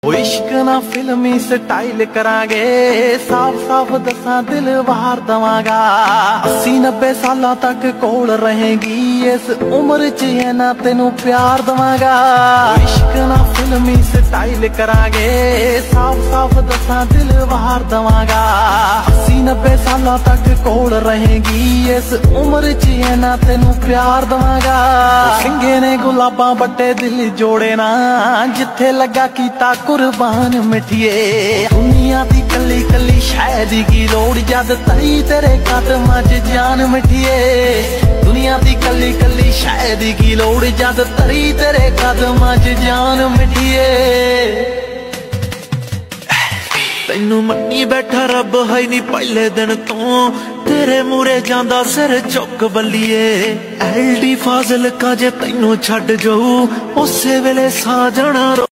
इश्क ना फिल्मी स्टाइल करांगे, साफ साफ दसा दिल वार दवांगा। 80-90 साल तक कोल रहेगी, इस उम्र च है ना तेनू प्यार दवांगा। इश्क ना फिल्मी स्टाइल करांगे, साफ साफ दसा दिल वार दवांगा। 80-90 साल तक कोल रहेगी, इस उम्र च है ना तेनू प्यार दवांगा। सिंगे ने गुलाबां बट्टे दिल जोड़े ना, जिथे लगा कीता कुर्बान मिठिए। दुनिया दी कली कली शायद की लोड़, जद तरी तेरे कदमां च जान मिठिए। दुनिया दी कली कली शायद की लोड़, जद तरी तेरे कदमां च जान मिठिए। तैनू मन्नी बैठा रब है नी पहले दिन तो, तेरे मूरे जांदा सिर चुक बल्लीए। LD फाजिल का जे तैनू छड्ड जाऊ, उसे वेले सा जाना।